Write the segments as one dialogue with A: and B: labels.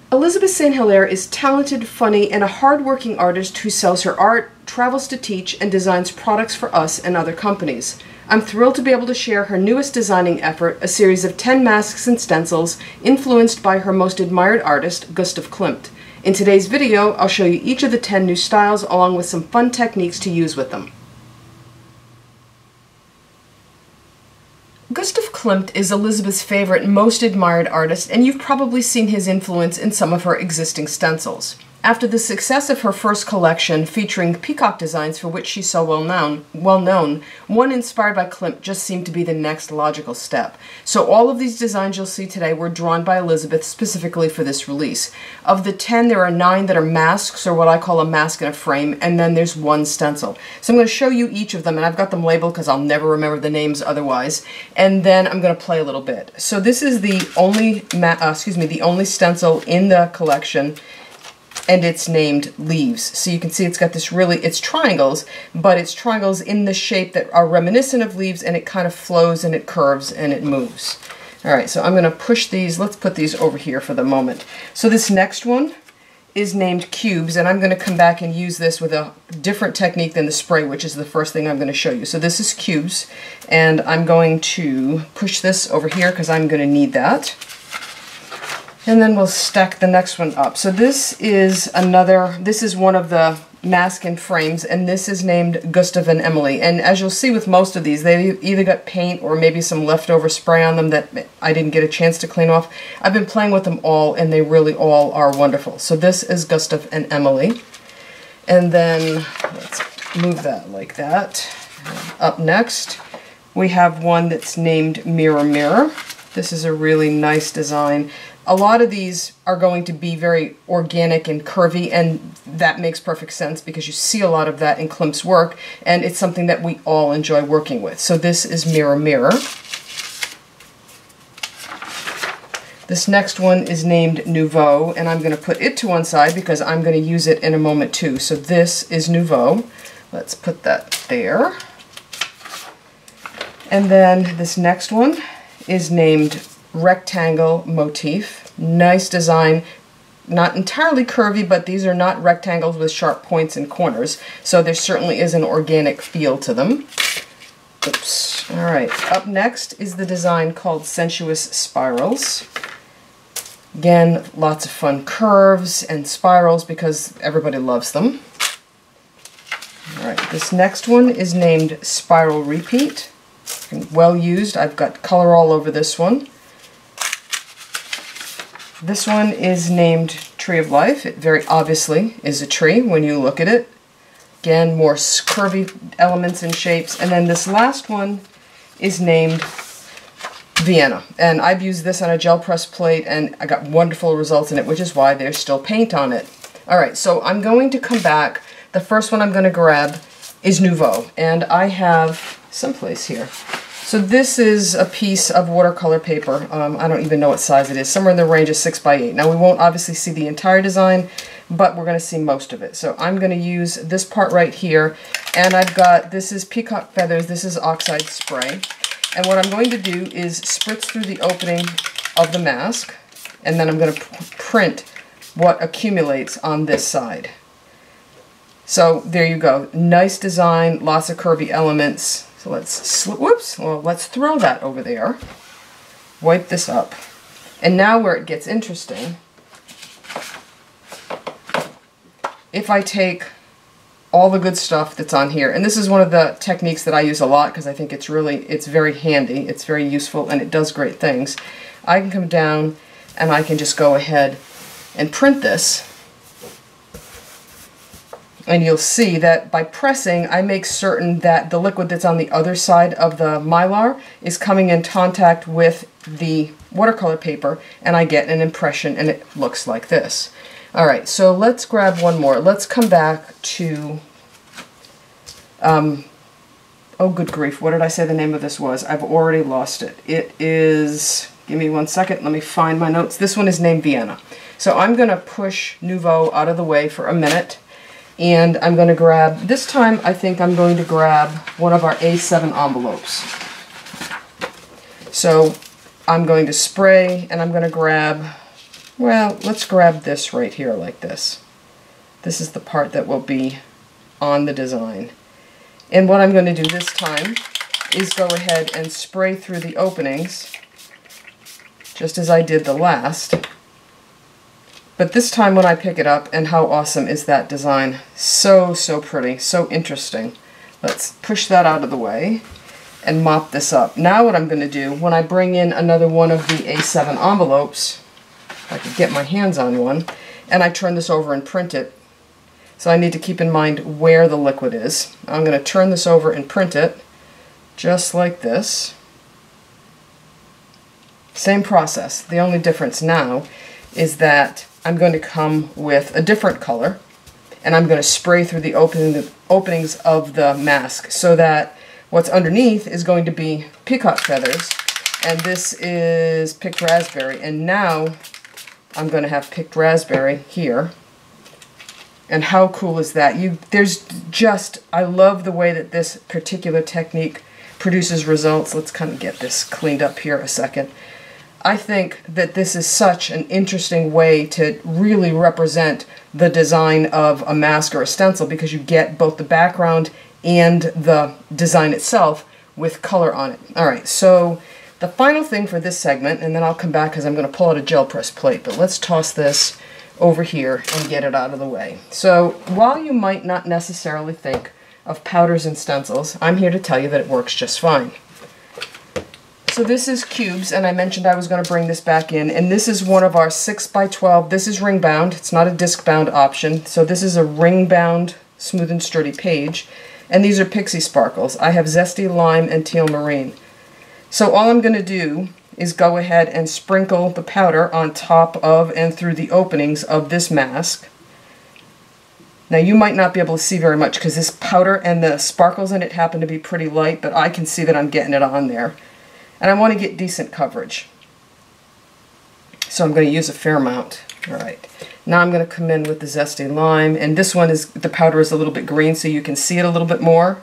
A: Elizabeth St. Hilaire is talented, funny, and a hard-working artist who sells her art, travels to teach, and designs products for us and other companies. I'm thrilled to be able to share her newest designing effort, a series of 10 masks and stencils influenced by her most admired artist, Gustav Klimt. In today's video, I'll show you each of the 10 new styles along with some fun techniques to use with them. Gustav Klimt is Elizabeth's favorite and most admired artist, and you've probably seen his influence in some of her existing stencils. After the success of her first collection featuring peacock designs for which she's so well known, one inspired by Klimt just seemed to be the next logical step. So all of these designs you'll see today were drawn by Elizabeth specifically for this release. Of the 10, there are 9 that are masks, or what I call a mask in a frame, and then there's one stencil. So I'm going to show you each of them, and I've got them labeled because I'll never remember the names otherwise, and then I'm going to play a little bit. So this is the only stencil in the collection, and it's named Leaves. So you can see it's got this it's triangles, but it's triangles in the shape that are reminiscent of leaves, and it kind of flows and it curves and it moves. All right, so I'm going to push these. Let's put these over here for the moment. So this next one is named Cubes, and I'm going to come back and use this with a different technique than the spray, which is the first thing I'm going to show you. So this is Cubes, and I'm going to push this over here because I'm going to need that. And then we'll stack the next one up. So this is one of the mask and frames, and this is named Gustav and Emily. And as you'll see with most of these, they either got paint or maybe some leftover spray on them that I didn't get a chance to clean off. I've been playing with them all, and they really all are wonderful. So this is Gustav and Emily. And then let's move that like that. Up next, we have one that's named Mirror Mirror. This is a really nice design. A lot of these are going to be very organic and curvy, and that makes perfect sense because you see a lot of that in Klimt's work, and it's something that we all enjoy working with. So this is Mirror Mirror. This next one is named Nouveau, and I'm going to put it to one side because I'm going to use it in a moment too. So this is Nouveau. Let's put that there. And then this next one is named Rectangle Motif. Nice design, not entirely curvy, but these are not rectangles with sharp points and corners, so there certainly is an organic feel to them. Oops. All right, up next is the design called Sensuous Spirals. Again, lots of fun curves and spirals because everybody loves them. All right, this next one is named Spiral Repeat. Well used. I've got color all over this one. This one is named Tree of Life. It very obviously is a tree when you look at it. Again, more curvy elements and shapes. And then this last one is named Vienna. And I've used this on a gel press plate, and I got wonderful results in it, which is why there's still paint on it. All right, so I'm going to come back. The first one I'm going to grab is Nouveau, and I have someplace here. So this is a piece of watercolor paper. I don't even know what size it is, somewhere in the range of 6 by 8. Now we won't obviously see the entire design, but we're going to see most of it. So I'm going to use this part right here, and I've got, this is peacock feathers, this is oxide spray. And what I'm going to do is spritz through the opening of the mask, and then I'm going to print what accumulates on this side. So there you go. Nice design, lots of curvy elements. So let's throw that over there. Wipe this up. And now where it gets interesting, if I take all the good stuff that's on here, and this is one of the techniques that I use a lot because I think it's very handy, it's very useful, and it does great things. I can come down and I can just go ahead and print this. And you'll see that by pressing, I make certain that the liquid that's on the other side of the Mylar is coming in contact with the watercolor paper, and I get an impression, and it looks like this. All right, so let's grab one more. Let's come back to, oh good grief, what did I say the name of this was? I've already lost it. It is, give me one second, let me find my notes. This one is named Vienna. So I'm going to push Nouveau out of the way for a minute. And I'm going to grab, this time I think I'm going to grab one of our A7 envelopes. So I'm going to spray, and I'm going to grab Well, let's grab this right here like this. This is the part that will be on the design. And what I'm going to do this time is go ahead and spray through the openings, just as I did the last. But this time when I pick it up, and how awesome is that design? So, so pretty, so interesting. Let's push that out of the way and mop this up. Now what I'm going to do, when I bring in another one of the A7 envelopes, if I could get my hands on one, and I turn this over and print it. So I need to keep in mind where the liquid is. I'm going to turn this over and print it, just like this. Same process. The only difference now is that I'm going to come with a different color, and I'm going to spray through the openings of the mask so that what's underneath is going to be peacock feathers, and this is picked raspberry. And now I'm going to have picked raspberry here. And how cool is that? I love the way that this particular technique produces results. Let's kind of get this cleaned up here a second. I think that this is such an interesting way to really represent the design of a mask or a stencil, because you get both the background and the design itself with color on it. Alright, so the final thing for this segment, and then I'll come back because I'm going to pull out a gel press plate, but let's toss this over here and get it out of the way. So while you might not necessarily think of powders and stencils, I'm here to tell you that it works just fine. So this is cubes, and I mentioned I was going to bring this back in, and this is one of our 6x12. This is ring bound. It's not a disc bound option. So this is a ring bound smooth and sturdy page, and these are Pixie Sparkles. I have Zesty Lime and Teal Marine. So all I'm going to do is go ahead and sprinkle the powder on top of and through the openings of this mask. Now you might not be able to see very much because this powder and the sparkles in it happen to be pretty light, but I can see that I'm getting it on there. And I want to get decent coverage. So I'm going to use a fair amount. Alright, now I'm going to come in with the Zesty Lime, and this one is, the powder is a little bit green so you can see it a little bit more.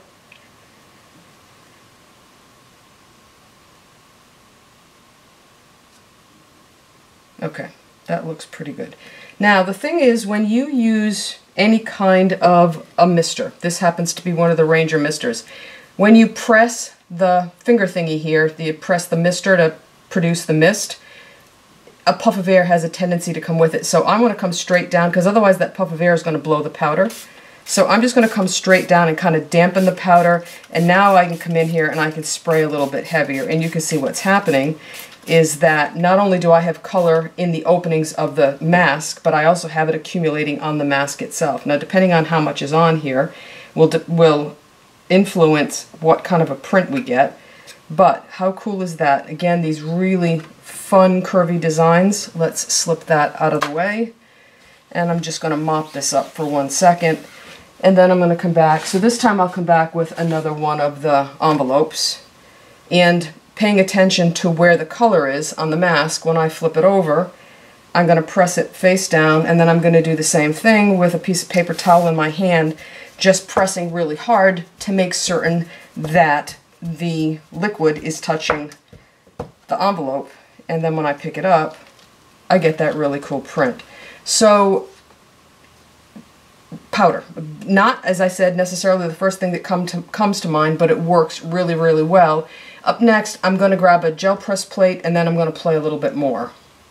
A: Okay, that looks pretty good. Now the thing is, when you use any kind of a mister, this happens to be one of the Ranger misters, when you press the finger thingy here, you press the mister to produce the mist, a puff of air has a tendency to come with it. So I want to come straight down, because otherwise that puff of air is going to blow the powder. So I'm just going to come straight down and kind of dampen the powder, and now I can come in here and I can spray a little bit heavier, and you can see what's happening is that not only do I have color in the openings of the mask, but I also have it accumulating on the mask itself. Now depending on how much is on here will influence what kind of a print we get, but how cool is that? Again, these really fun curvy designs. Let's slip that out of the way, and I'm just going to mop this up for 1 second, and then I'm going to come back. So this time I'll come back with another one of the envelopes, and paying attention to where the color is on the mask, when I flip it over, I'm going to press it face down, and then I'm going to do the same thing with a piece of paper towel in my hand, just pressing really hard to make certain that the liquid is touching the envelope, and then when I pick it up, I get that really cool print. So, powder. Not, as I said, necessarily the first thing that comes to mind, but it works really, really well. Up next, I'm going to grab a gel press plate, and then I'm going to play a little bit more.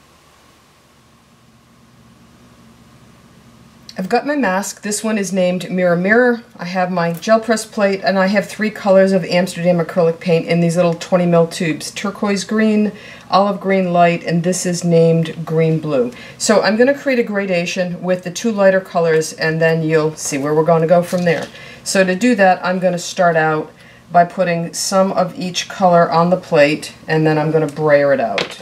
A: I've got my mask. This one is named Mirror Mirror. I have my gel press plate, and I have 3 colors of Amsterdam acrylic paint in these little 20 ml tubes. Turquoise green, olive green light, and this is named green blue. So I'm going to create a gradation with the 2 lighter colors, and then you'll see where we're going to go from there. So to do that, I'm going to start out by putting some of each color on the plate, and then I'm going to brayer it out.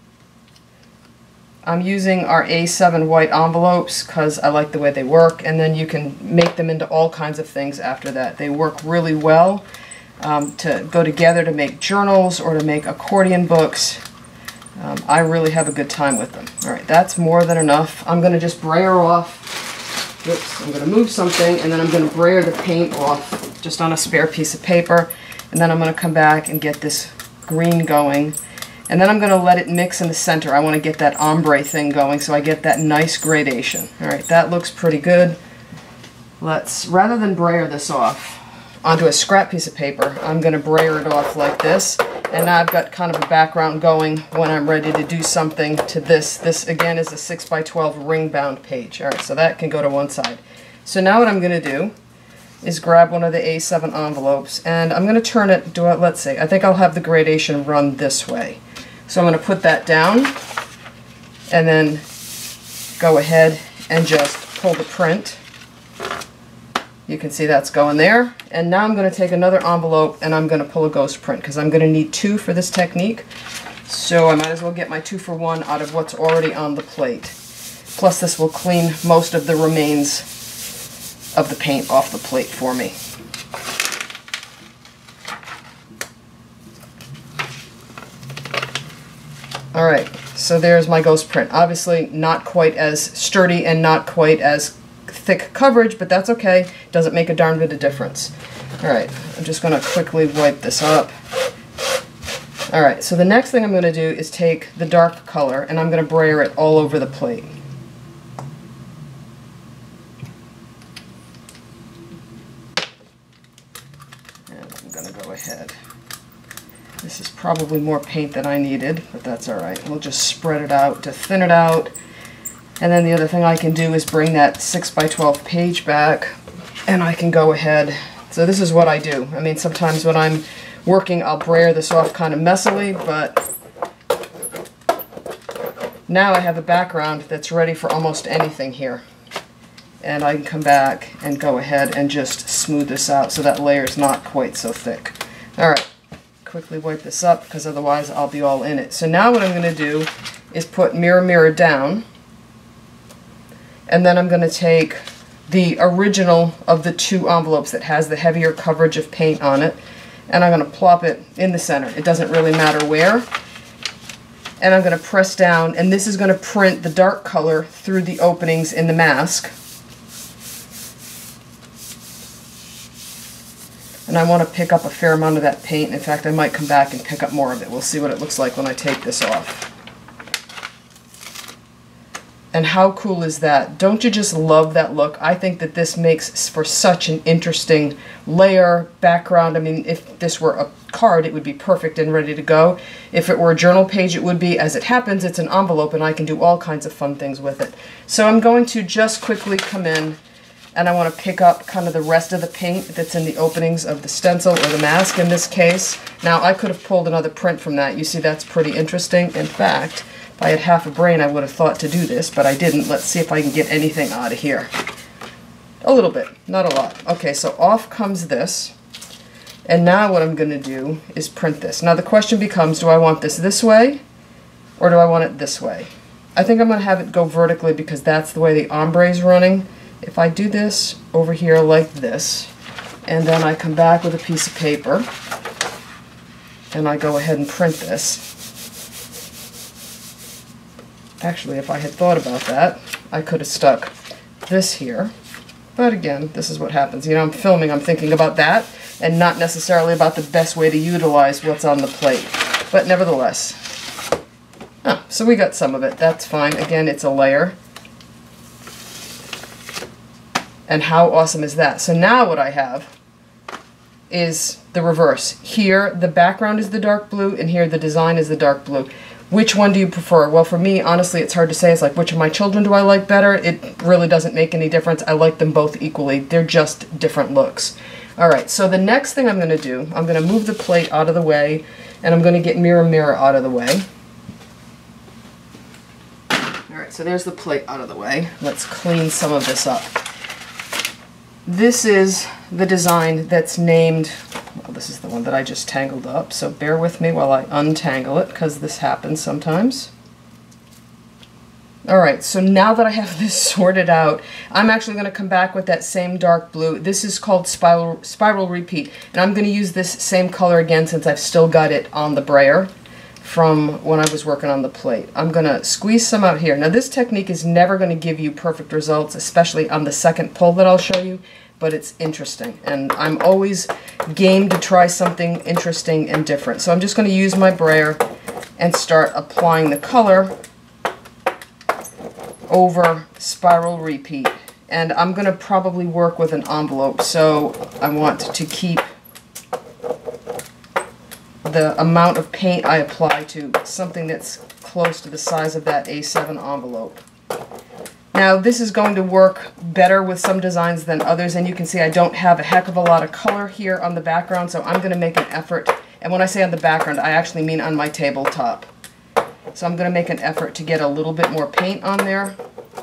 A: I'm using our A7 white envelopes because I like the way they work, and then you can make them into all kinds of things after that. They work really well to go together to make journals or to make accordion books. I really have a good time with them. Alright, that's more than enough. I'm going to just brayer off. Oops, I'm going to move something, and then I'm going to brayer the paint off just on a spare piece of paper, and then I'm going to come back and get this green going. And then I'm going to let it mix in the center. I want to get that ombre thing going so I get that nice gradation. All right, that looks pretty good. Let's, rather than brayer this off onto a scrap piece of paper, I'm going to brayer it off like this. And now I've got kind of a background going when I'm ready to do something to this. This, again, is a 6x12 ring-bound page. All right, so that can go to one side. So now what I'm going to do is grab one of the A7 envelopes, and I'm going to turn it, let's see, I think I'll have the gradation run this way. So I'm going to put that down, and then go ahead and just pull the print. You can see that's going there. And now I'm going to take another envelope, and I'm going to pull a ghost print, because I'm going to need 2 for this technique. So I might as well get my 2-for-1 out of what's already on the plate. Plus this will clean most of the remains of the paint off the plate for me. Alright, so there's my ghost print. Obviously not quite as sturdy and not quite as thick coverage, but that's okay. Doesn't make a darn bit of difference. Alright, I'm just going to quickly wipe this up. Alright, so the next thing I'm going to do is take the dark color and I'm going to brayer it all over the plate. Ahead. This is probably more paint than I needed, but that's alright. We'll just spread it out to thin it out. And then the other thing I can do is bring that 6x12 page back, and I can go ahead. So this is what I do. I mean, sometimes when I'm working, I'll brayer this off kind of messily, but now I have a background that's ready for almost anything here. And I can come back and go ahead and just smooth this out so that layer's not quite so thick. Alright, quickly wipe this up because otherwise I'll be all in it. So now what I'm going to do is put Mirror Mirror down, and then I'm going to take the original of the 2 envelopes that has the heavier coverage of paint on it, and I'm going to plop it in the center. It doesn't really matter where. And I'm going to press down, and this is going to print the dark color through the openings in the mask. And I want to pick up a fair amount of that paint. In fact, I might come back and pick up more of it. We'll see what it looks like when I take this off. And how cool is that? Don't you just love that look? I think that this makes for such an interesting layer, background. I mean, if this were a card, it would be perfect and ready to go. If it were a journal page, it would be. As it happens, it's an envelope, and I can do all kinds of fun things with it. So I'm going to just quickly come in, and I want to pick up kind of the rest of the paint that's in the openings of the stencil, or the mask in this case. Now, I could have pulled another print from that. You see, that's pretty interesting. In fact, if I had half a brain, I would have thought to do this, but I didn't. Let's see if I can get anything out of here. A little bit, not a lot. Okay, so off comes this. And now what I'm going to do is print this. Now the question becomes, do I want this way, or do I want it this way? I think I'm going to have it go vertically because that's the way the ombre is running. If I do this over here like this, and then I come back with a piece of paper, and I go ahead and print this. Actually, if I had thought about that, I could have stuck this here. But again, this is what happens. You know, I'm filming, I'm thinking about that, and not necessarily about the best way to utilize what's on the plate. But nevertheless. Oh, so we got some of it. That's fine. Again, it's a layer. And how awesome is that? So now what I have is the reverse. Here, the background is the dark blue, and here the design is the dark blue. Which one do you prefer? Well, for me, honestly, it's hard to say. It's like, which of my children do I like better? It really doesn't make any difference. I like them both equally. They're just different looks. Alright, so the next thing I'm going to do, I'm going to move the plate out of the way, and I'm going to get Mirror Mirror out of the way. Alright, so there's the plate out of the way. Let's clean some of this up. This is the design that's named, well, this is the one that I just tangled up, so bear with me while I untangle it, because this happens sometimes. Alright, so now that I have this sorted out, I'm actually going to come back with that same dark blue. This is called Spiral Repeat, and I'm going to use this same color again since I've still got it on the brayer from when I was working on the plate. I'm going to squeeze some out here. Now this technique is never going to give you perfect results, especially on the second pull that I'll show you, but it's interesting, and I'm always game to try something interesting and different. So I'm just going to use my brayer and start applying the color over spiral repeat. And I'm going to probably work with an envelope, so I want to keep the amount of paint I apply to something that's close to the size of that A7 envelope. Now this is going to work better with some designs than others, and you can see I don't have a heck of a lot of color here on the background, so I'm going to make an effort. And when I say on the background, I actually mean on my tabletop. So I'm going to make an effort to get a little bit more paint on there.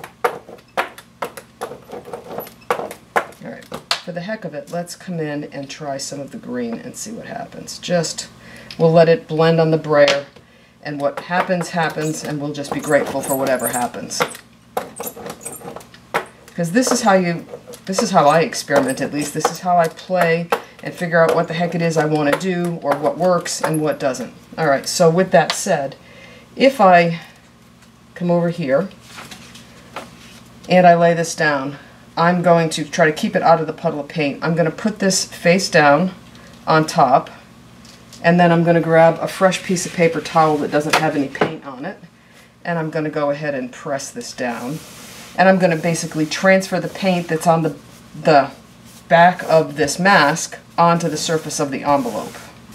A: Alright, for the heck of it, let's come in and try some of the green and see what happens. We'll let it blend on the brayer, and what happens, happens, and we'll just be grateful for whatever happens. Because this is how I experiment, at least. This is how I play and figure out what the heck it is I want to do, or what works and what doesn't. Alright, so with that said, if I come over here and I lay this down, I'm going to try to keep it out of the puddle of paint. I'm going to put this face down on top, and then I'm going to grab a fresh piece of paper towel that doesn't have any paint on it, and I'm going to go ahead and press this down. And I'm going to basically transfer the paint that's on the back of this mask onto the surface of the envelope.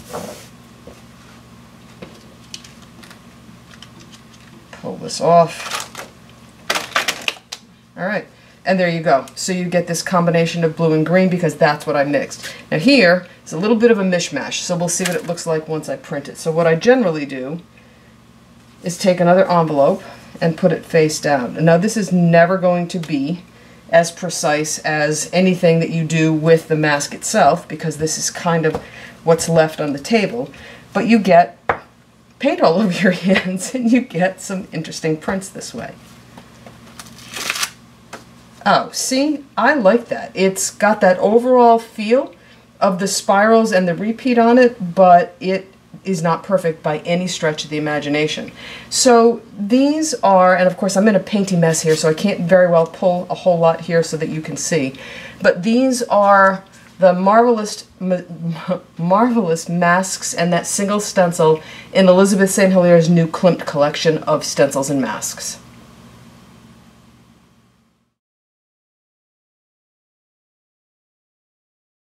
A: Pull this off. Alright, and there you go. So you get this combination of blue and green because that's what I mixed. Now here is a little bit of a mishmash, so we'll see what it looks like once I print it. So what I generally do is take another envelope and put it face down. And now this is never going to be as precise as anything that you do with the mask itself, because this is kind of what's left on the table. But you get paint all over your hands and you get some interesting prints this way. Oh, see? I like that. It's got that overall feel of the spirals and the repeat on it, but it is not perfect by any stretch of the imagination. So these are, and of course I'm in a painty mess here, so I can't very well pull a whole lot here so that you can see, but these are the marvelous masks and that single stencil in Elizabeth St. Hilaire's new Klimt collection of stencils and masks.